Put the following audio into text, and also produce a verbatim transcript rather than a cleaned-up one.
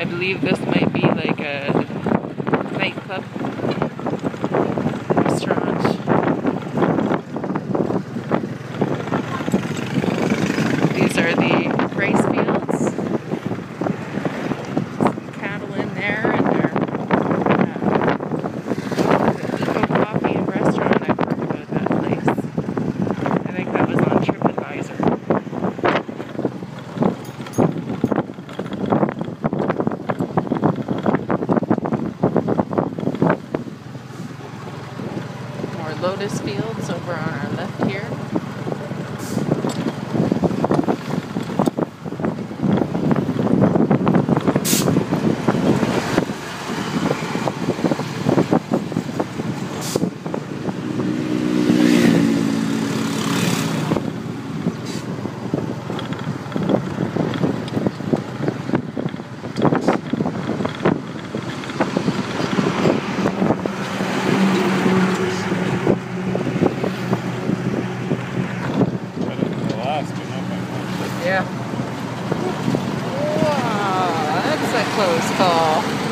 I believe this might be like a nightclub restaurant. These are the rice fields. Some cattle in there, and they're uh, the Eco Coffee and Restaurant. I've heard about that place. I think that was on TripAdvisor. Lotus fields over on our left here. Yeah. Wow, that's a close call.